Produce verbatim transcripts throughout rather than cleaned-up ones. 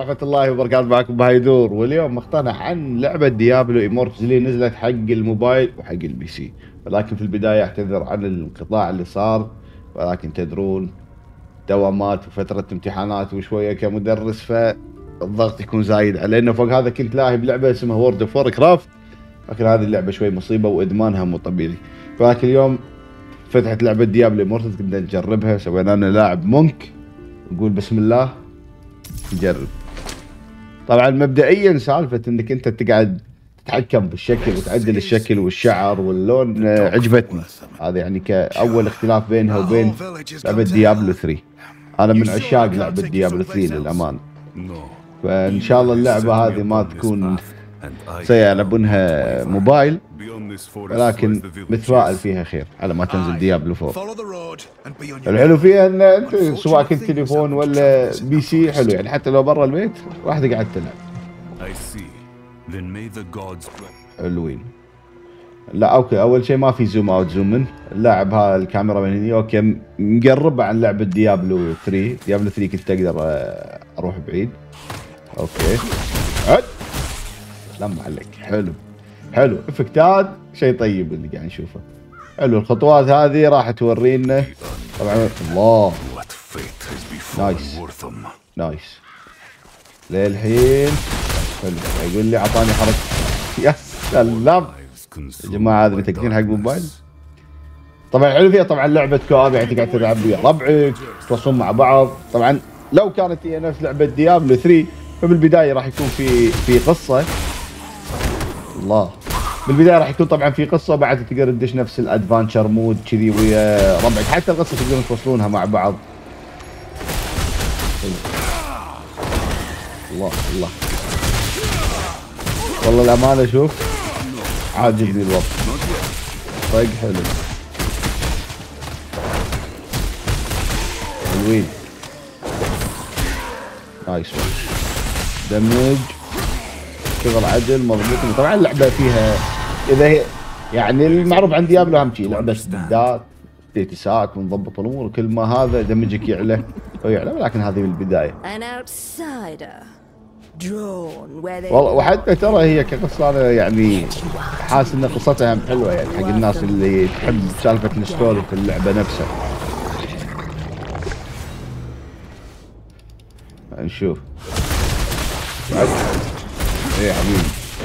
ورحمة الله وبركاته. معكم بهايدور، واليوم مقتنع عن لعبة ديابلو إيمورتالز اللي نزلت حق الموبايل وحق البي سي. ولكن في البداية اعتذر عن الانقطاع اللي صار، ولكن تدرون دوامات وفترة امتحانات وشوية كمدرس فالضغط يكون زايد علينا. فوق هذا كنت لاعب لعبة اسمها وورد اوف كرافت، لكن هذه اللعبة شوي مصيبة وإدمانها مو طبيعي. ولكن اليوم فتحت لعبة ديابلو إيمورتالز كنا نجربها، سوينا لنا لاعب مونك، نقول بسم الله نجرب. طبعا مبدئيا سالفه انك انت تقعد تتحكم بالشكل وتعدل الشكل والشعر واللون عجبتني. هذا يعني كاول اختلاف بينها وبين لعبه ديابلو ثري. انا من عشاق لعبه ديابلو ثري للامانه، فان شاء الله اللعبه هذه ما تكون سيلعبونها موبايل، ولكن متفائل فيها خير على ما تنزل ديابلو فور. الحلو فيها ان انت سواء كنت تليفون ولا بي سي حلو، يعني حتى لو برا البيت راح تقعد تلعب. حلوين. لا اوكي، اول شيء ما في زوم اوت زوم ان، اللاعب ها الكاميرا من هنا اوكي مقربه عن لعبه ديابلو ثري. ديابلو ثري كنت اقدر اروح بعيد. اوكي عد لما عليك. حلو حلو افكتات شيء طيب اللي قاعد نشوفه. حلو الخطوات هذه راح تورينا طبعا. الله نايس نايس للحين. حلو يقول لي اعطاني حركه. يا سلام يا جماعه، هذا متكتين حق موبايل. طبعا حلو فيها طبعا لعبه كواب، يعني تقعد تلعب ويا ربعك تتواصلون مع بعض. طبعا لو كانت هي نفس لعبه ديابلو ثري فبالبدايه راح يكون في في قصه. الله بالبدايه راح يكون طبعا في قصه، بعد تقدر تدش نفس الادفانشر مود كذي ويا ربعك، حتى القصه تقدرون توصلونها مع بعض. الله الله والله الامانه شوف عاجبني الوضع طيب. حلو حلوين نايس دمج شغل عدل مضبوط. طبعا اللعبه فيها اذا هي يعني المعروف عن ديابلو اهم شيء لعبه سدات تيتسات ونضبط الامور، وكل ما هذا دمجك يعلى ويعلى، ولكن هذه بالبدايه. والله وحتى ترى هي كقصه انا يعني حاسس ان قصتها هم حلوه، يعني حق الناس اللي تحب سالفه الستوري في اللعبه نفسها. نشوف ايه يا حبيبي.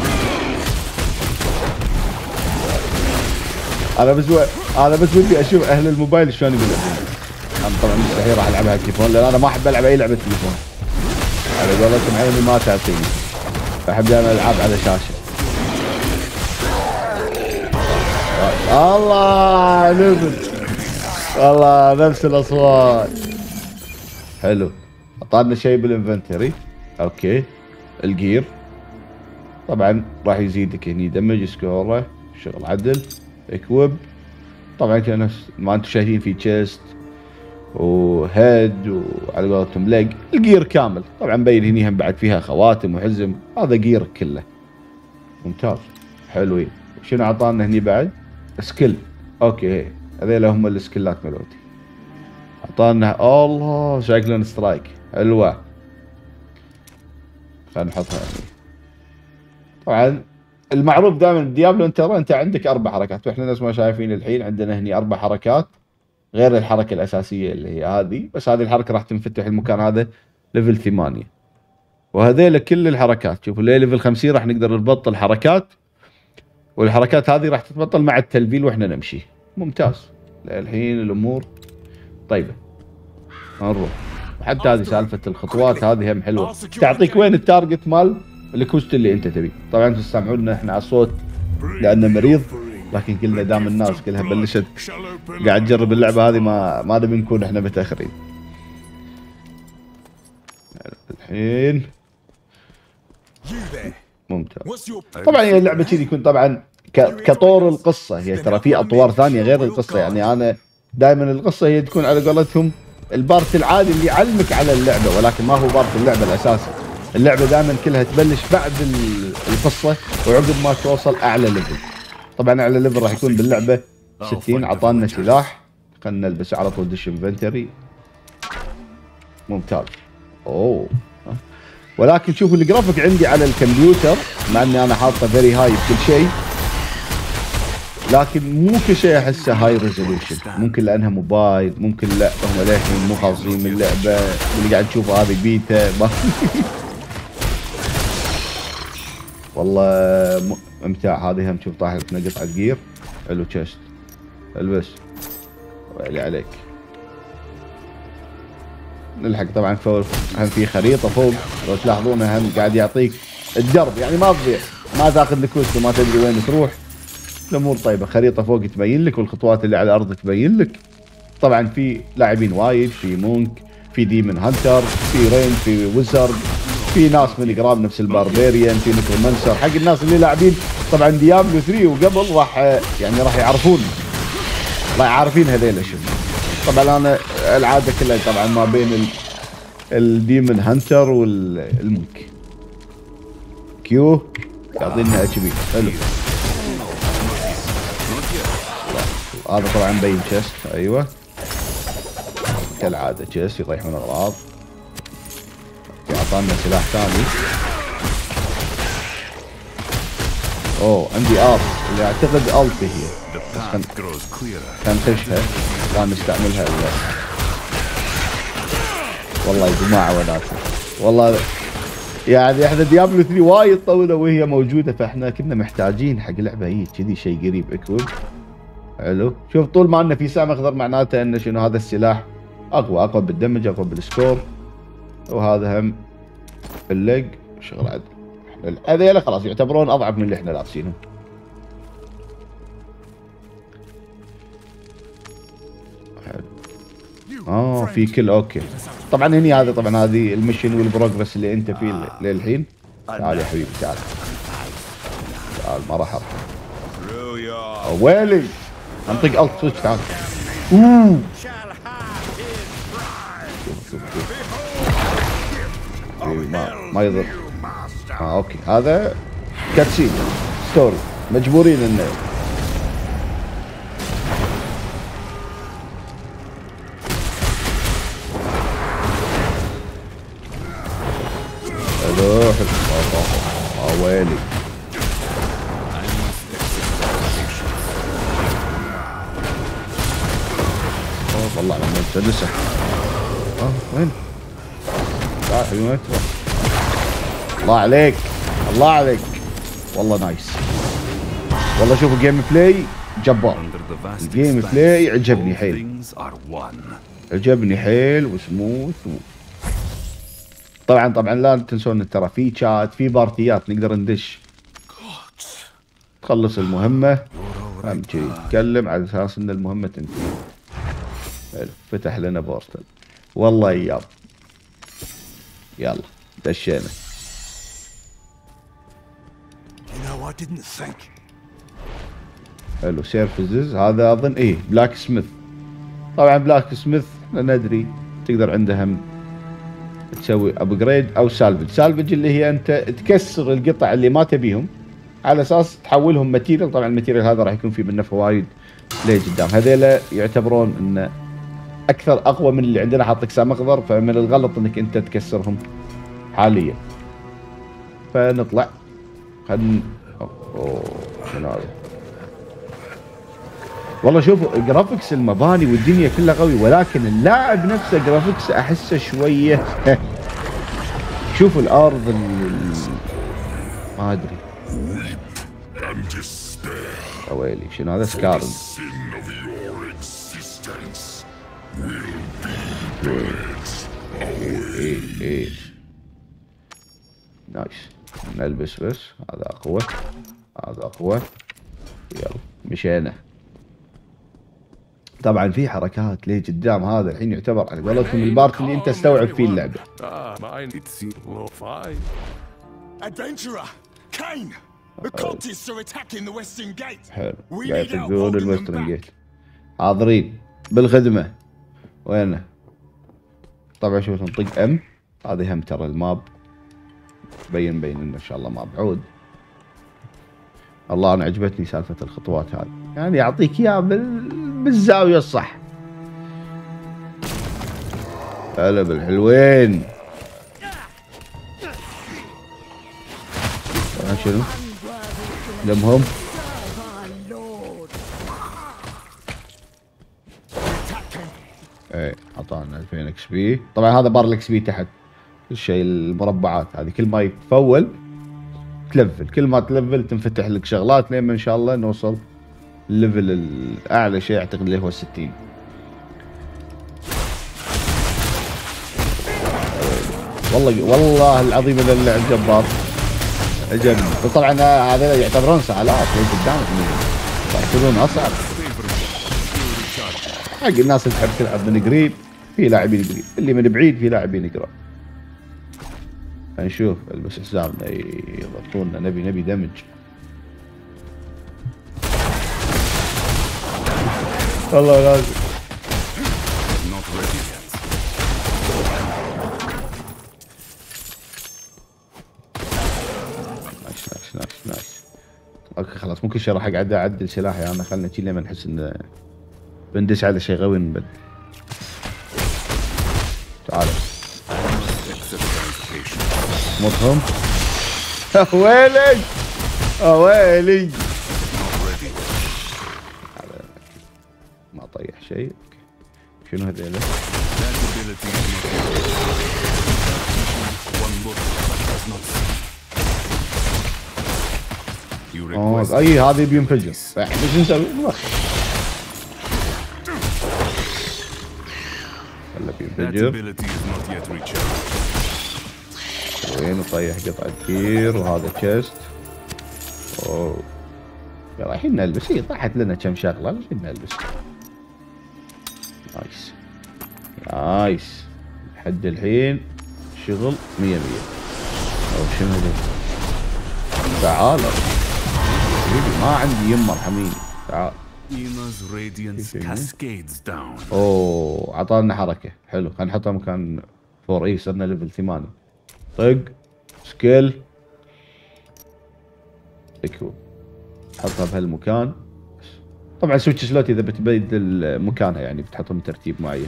انا بس و... انا بس ودي اشوف اهل الموبايل شلون يلعبون. انا طبعا مستحيل راح العبها على التليفون، لان انا ما احب العب اي لعبه تليفون، على قولتهم عيني ما تعطيني، فاحب دائما العاب على شاشه. الله نزل والله نفس الاصوات. حلو اعطانا شيء بالانفنتوري. اوكي الجير طبعا راح يزيدك هني دمج سكوره شغل عدل اكوب. طبعا كنفس ما انتم شايفين في تشيست وهيد وعلى قولتهم ليج، الجير كامل. طبعا مبين هني هم بعد فيها خواتم وحزم، هذا جير كله ممتاز. حلوين. شنو اعطانا هني بعد؟ سكيل. اوكي هذيلا هم السكيلات مالوتي. اعطانا الله شكلهم سترايك حلوه، خلينا نحطها هني. طبعا المعروف دائما بديابلو انت انت عندك اربع حركات، واحنا نفس ما شايفين الحين عندنا هني اربع حركات غير الحركه الاساسيه اللي هي هذه، بس هذه الحركه راح تنفتح المكان هذا ليفل ثمانية، وهذيلا كل الحركات شوفوا ليفل خمسين راح نقدر نبطل حركات، والحركات هذه راح تتبطل مع التلفيل واحنا نمشي. ممتاز الحين الامور طيبه. نروح وحتى هذه سالفه الخطوات هذه هم حلوه، تعطيك وين التارجت مال الكوست اللي انت تبي. طبعا تسمعونا احنا على الصوت لانه مريض، لكن كلنا دام الناس كلها بلشت قاعد تجرب اللعبه هذه ما ما نبي نكون احنا متاخرين. الحين ممتاز. طبعا هي اللعبه كذي يكون طبعا كطور القصه، هي ترى في اطوار ثانيه غير القصه، يعني انا دائما القصه هي تكون على قولتهم البارت العادي اللي يعلمك على اللعبه، ولكن ما هو بارت اللعبه الاساسي. اللعبه دائما كلها تبلش بعد القصه وعقب ما توصل اعلى ليفل. طبعا اعلى ليفل راح يكون باللعبه ستين. عطانا سلاح خلنا نلبسه على طول دش انفنتوري. ممتاز. اوه ولكن شوفوا الجرافيك عندي على الكمبيوتر، مع اني انا حاطه فيري هاي بكل شيء، لكن مو كل شيء احسه هاي ريزولوشن. ممكن لانها موبايل، ممكن لا هم للحين مو خالصين من اللعبه، اللي قاعد تشوفه هذه بيتا. والله ممتع. هذه هم شوف طاحت لنا قطعه جير. حلو تشست البس ويلي عليك. نلحق طبعا فوق، هم في خريطه فوق لو تلاحظونها، هم قاعد يعطيك الدرب، يعني ما تضيع، ما تاخذ لك وسط وما تدري وين تروح. الامور طيبه. خريطه فوق تبين لك، والخطوات اللي على الارض تبين لك. طبعا في لاعبين وايد، في مونك، في ديمن هانتر، في رين، في ويزرد، في ناس ملي جرام نفس الباربيريان، في نيكرومانسر. حق الناس اللي لاعبين طبعا ديابلو ثري وقبل راح يعني راح يعرفون، راح عارفين هذيل شنو. طبعا انا العاده كلها طبعا ما بين الديمن هانتر والمونك. كيو يعطينا اتش بي. حلو. هذا طبعا مبين تشست. ايوه كالعاده تشست يطيح من الاغراض. اعطانا سلاح ثاني. اوه عندي ارت اللي اعتقد الت هي، بس كان خشها لا نستعملها الا. والله يا جماعه وناسه، والله يعني احنا ديابلو ثري وايد طولة وهي موجوده، فاحنا كنا محتاجين حق لعبه هي كذي شيء قريب اكوب. حلو. شوف طول ما انه في سهم اخضر معناته انه شنو هذا السلاح اقوى، اقوى بالدمج، اقوى بالسكور. وهذا هم اللق شغل عدل. هذيلا خلاص يعتبرون اضعف من اللي احنا لابسينهم. حلو. اه في كل اوكي. طبعا هني هذا طبعا هذه المشن والبروجرس اللي انت فيه للحين. تعال يا حبيبي تعال تعال ما راح ارحم. ويلي انطق الت سويتش. تعال. اوه شوف شوف شوف ما ما يضر. اه اوكي هذا كاتسين ستوري مجبورين انه حلو. حلو. اه ويلي والله لما مسدسه. اه وين؟ تعال حبيبي وين تروح؟ الله عليك الله عليك والله نايس. والله شوفوا جيم بلاي جبار. الجيم بلاي عجبني حيل، عجبني حيل وسموث و... طبعا طبعا لا تنسون ترى في شات، في بارتيات نقدر ندش تخلص المهمة. هم شي نتكلم على اساس ان المهمة تنتهي. حلو فتح لنا بورتل والله ايام. يلا دشينا. حلو سيرفزز. هذا اظن ايه بلاك سميث. طبعا بلاك سميث احنا ندري تقدر عنده هم تسوي ابجريد او سالفج. سالفج اللي هي انت تكسر القطع اللي ما تبيهم على اساس تحولهم ماتيريال. طبعا الماتيريال هذا راح يكون فيه منه فوائد لقدام. هذيلا يعتبرون انه اكثر اقوى من اللي عندنا. حاط لك سهم اخضر، فمن الغلط انك انت تكسرهم حاليا. فنطلع خلنا. اوه شنو هذا؟ والله شوفوا جرافيكس المباني والدنيا كلها قوي، ولكن اللاعب نفسه جرافيكس احسه شويه. شوفوا الارض ال... ما ادري. ويلي شنو هذا؟ سكارن. ايه ايه نايس. نلبس بس هذا اقوى، هذا اقوى. يلا مشينا. طبعا في حركات ليه قدام. هذا الحين يعتبر على قولتهم البارت اللي انت استوعب فيه اللعبه. حلو قاعد يطقون الويسترن جيت. حاضرين بالخدمه. وينه؟ طبعا شوف نطق ام. هذه هم ترى الماب بين بين انه ان شاء الله ماب عود. الله انا عجبتني سالفه الخطوات هذه، يعني يعطيك اياها بال... بالزاويه الصح. هلا بالحلوين. شنو؟ المهم ايه اعطانا ألفين اكس بي. طبعا هذا بار الاكس بي تحت كل شيء، المربعات هذه كل ما يتفول تلفل، كل ما تلفل تنفتح لك شغلات لين ما ان شاء الله نوصل الليفل الاعلى شيء اعتقد اللي هو ستين. والله والله العظيم هذا اللعب جبار عجبني. طبعا هذا يعتبرون سهالات قدامك يعتبرون اصعب حق الناس اللي تحب تلعب من قريب. في لاعبين قريب، اللي من بعيد في لاعبين قريب. نشوف البس حسابنا يضبطونا، نبي نبي دمج. والله لازم. نايس نايس نايس نايس. اوكي خلاص، مو كل شيء راح اقعد اعدل سلاحي انا، خلنا نشيل لما نحس انه بندش على شيء قوي نبدل. تعال مطهم. ويلي ويلي ما طيح شيء. شنو هذيلا؟ اوه اي هذه بينفجر. ايش نسوي؟ هلا بينفجر. وين طيح قطعة كثير. وهذا تشست. اوه رايحين نلبس. هي طاحت لنا كم شغلة رايحين نلبس. نايس نايس لحد الحين شغل مية مية. او شنو هذا؟ تعال ما عندي يمه ارحميني. تعال. اوه عطانا حركة حلو. خلينا نحطها مكان فور. اي صرنا ليفل ثمانية. طق سكيل اكو حطها بهالمكان. طبعا سويتش سلوت اذا بتبدل مكانها يعني بتحطهم ترتيب معين.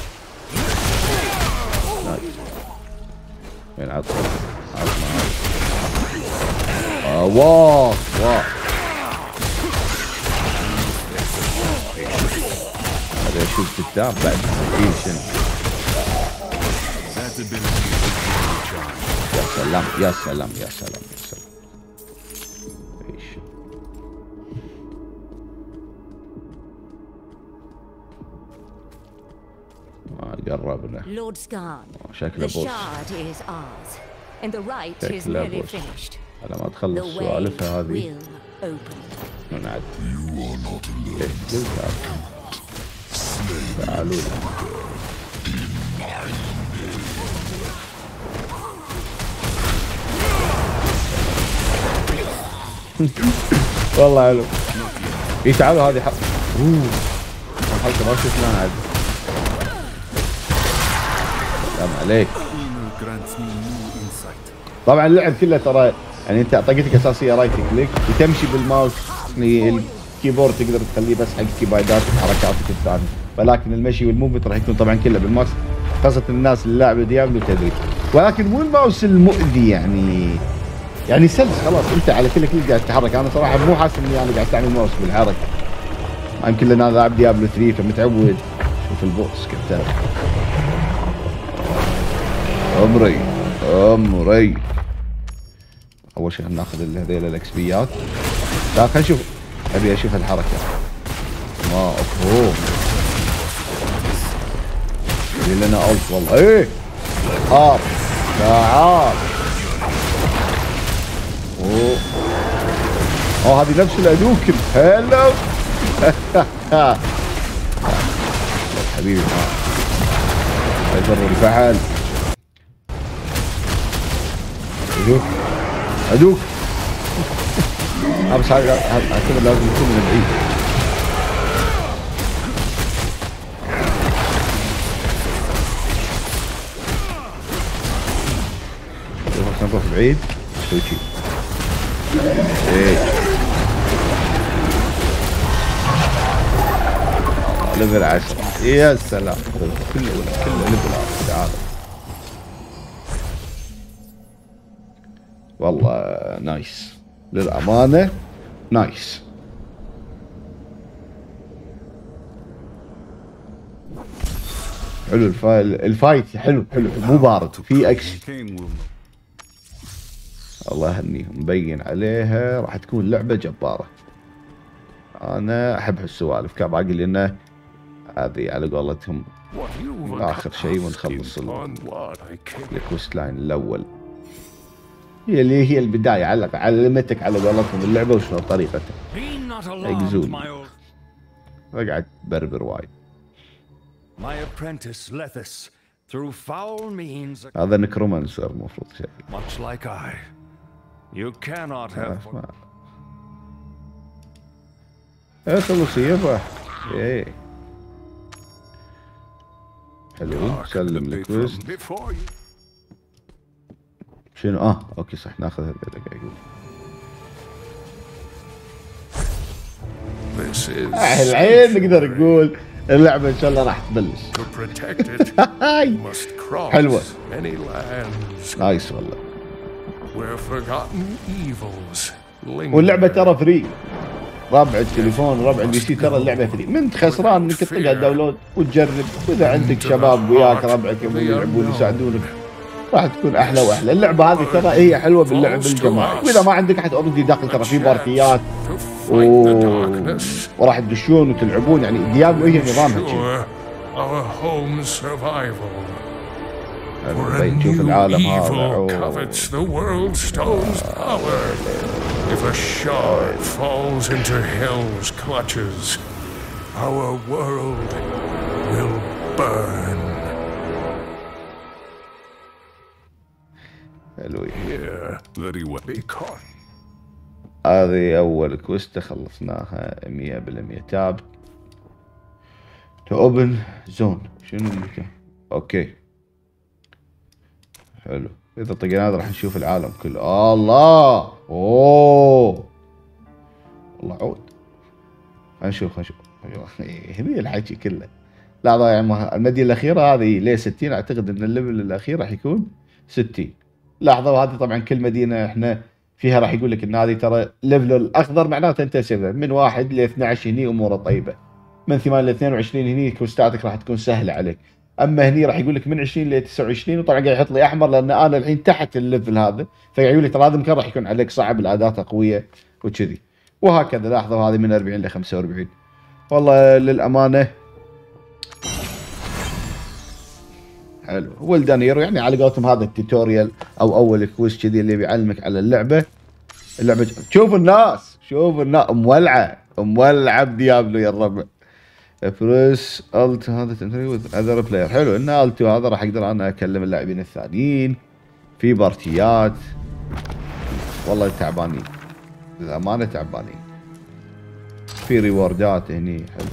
نايس. وين عطها؟ عطنا آه واو واو. هذا شوف قدام بعد اي شنو. يا سلام يا سلام يا سلام يا سلام. ايش ما قربنا. Lord Skarn, شكله بوس. شكله بوس. على ما تخلص سوالفها هذه نعد. تعالوا والله حلو. اي تعالوا هذه حق. اوه الحلقه ما شفنا انا عاد. سلام عليك. طبعا اللعب كله ترى يعني انت طقتك اساسيه رايت كليك وتمشي بالماوس. يعني الكيبورد تقدر تخليه بس حق كيبايداتك وحركاتك الثانيه، ولكن المشي والموفمنت راح يكون طبعا كله بالماوس، خاصه الناس اللي لاعبه ديابلو تدري. ولكن مو الماوس المؤذي يعني، يعني سلس خلاص انت على كل كليك قاعد تتحرك. انا صراحه مو حاسس اني انا قاعد استعمل ماوس بالحركه. يمكن لان انا لاعب ديابلو ثلاثة فمتعود. شوف البوس كتاب. امري امري. اول شيء ناخذ هذيل الاكس بيات. لا خلينا نشوف، ابي اشوف الحركه. ما مفهوم. اللي لنا الف والله. ايه تعال تعال. اوه اوه هذه نفس الادوكن. هلو حبيبي ما يضر الفعل. ادوك ادوك. بس هذا هذا لازم يكون من بعيد. نروح بعيد نسوي شيء. ايه ليفل عشرة يا سلام. كله كله ليفل عشرة. تعال والله نايس للامانه نايس. حلو الفا... الفايت حلو حلو مو بارد في اكشن. الله يهنيهم مبين عليها راح تكون لعبه جباره. انا احب هالسوالف كان باقي لنا هذه على قولتهم اخر شيء ونخلص الكوست لاين الاول. هي اللي هي البدايه على علمتك على قولتهم اللعبه وشنو طريقتها. يقزون رقعت بربر وايد. هذا نكرومانسر المفروض شيء. ايه خلص يبا. ايه حلو سلم الكويست. شنو اه اوكي صح ناخذ هذا دقيقة. الحين نقدر نقول اللعبة ان شاء الله راح تبلش. حلوة نايس والله. واللعبة ترى فري. ربع التليفون ربع البي سي ترى اللعبة فري. من انت خسران انك تطقها داونلود وتجرب، واذا عندك شباب وياك ربعك يبون يلعبون يساعدونك راح تكون احلى واحلى. اللعبه هذه ترى هي حلوه باللعب الجماعي، واذا ما عندك احد اوريدي داخل ترى في بارتيات و... وراح تدشون وتلعبون. يعني ديابلو هي نظامها كذي. نشوف العالم هذا. If a shard falls into hell's clutches, our world will burn. هذه أول كوست خلصناها مية بالمية. تاب تو اوبن زون. شنو اللي كان؟ اوكي حلو. إذا طقينا هذا راح نشوف العالم كله. الله اوه والله عود. خلينا نشوف خلينا نشوف هني الحكي كله. لحظة يا عم المدينة الأخيرة هذه ليه ستين؟ أعتقد أن الليفل الأخير راح يكون ستين. لحظة وهذه طبعا كل مدينة احنا فيها راح يقول لك ان هذه ترى ليفل الأخضر معناته أنت سيفر من واحد ل اثني عشر هني أموره طيبة. من ثمانية ل اثنين وعشرين هني كوستاتك راح تكون سهلة عليك. اما هني راح يقول لك من عشرين ل تسعة وعشرين وطبعا قاعد يحط لي احمر لان انا الحين تحت الليفل هذا، فيقول لي ترى هذا المكان راح يكون عليك صعب الاداة قويه وكذي وهكذا. لاحظوا هذه من أربعين ل خمسة وأربعين. والله للامانه حلو. والدانيرو يعني على قولتهم هذا التوتوريال او اول كويست كذي اللي بيعلمك على اللعبه. اللعبه شوف الناس شوف الناس مولعه مولعه بديابلو يا الربع. بريس الت هذا تنتري وذ اذر بلاير. حلو ان الت هذا راح اقدر انا اكلم اللاعبين الثانيين في بارتيات. والله تعبانين للامانه تعبانين. في ريوردات هني حلو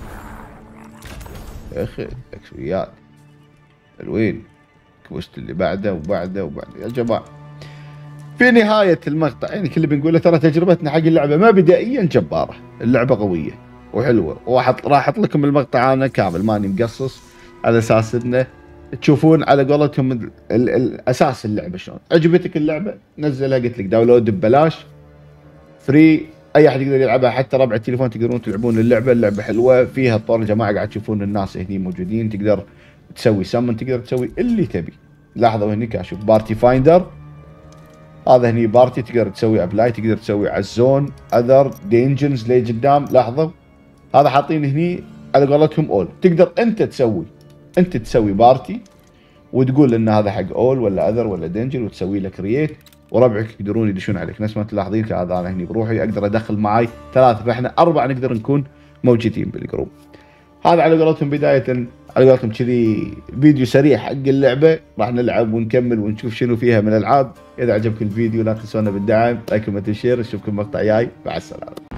يا اخي اكسويات حلوين. كوست اللي بعده وبعده وبعده يا جماعه. في نهايه المقطع يعني كل اللي بنقوله ترى تجربتنا حق اللعبه مبدئيا جباره. اللعبه قويه وحلوه وراح احط لكم المقطع انا كامل ماني مقصص على اساس انه تشوفون على قولتهم الاساس اللعبه شلون. عجبتك اللعبه نزلها قلت لك داونلود ببلاش فري اي احد يقدر يلعبها حتى ربع التليفون تقدرون تلعبون اللعبه. اللعبه حلوه فيها طور يا جماعه قاعد تشوفون الناس هني موجودين تقدر تسوي سمن تقدر تسوي اللي تبي. لاحظوا هني قاعد اشوف بارتي فايندر هذا هني بارتي تقدر تسوي ابلاي تقدر تسوي على الزون اذر دينجنز لي قدام. لاحظوا هذا حاطين هني على قولتهم اول تقدر انت تسوي انت تسوي بارتي وتقول ان هذا حق اول ولا اذر ولا دينجر وتسوي له كرييت وربعك يقدرون يدشون عليك. نفس ما تلاحظين هذا انا هني بروحي اقدر ادخل معي ثلاثه فاحنا اربعه نقدر نكون موجودين بالجروب. هذا على قولتهم بدايه على قولتهم كذي فيديو سريع حق اللعبه. راح نلعب ونكمل ونشوف شنو فيها من العاب. اذا عجبك الفيديو لا تنسونا بالدعم لايك وكومنت وشير. نشوفكم مقطع جاي مع السلامه.